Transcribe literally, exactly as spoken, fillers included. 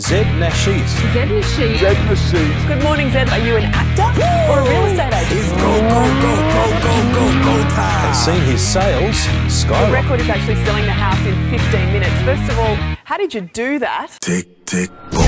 Zed Nasheet. Zed Nasheet. Zed Nasheet. Good morning, Zed. Are you an actor or a real estate agent? Go, go, go, go, go, go, go time. And seen his sales The skyrocket. record is actually selling the house in fifteen minutes. First of all, how did you do that? Tick, tick, boom.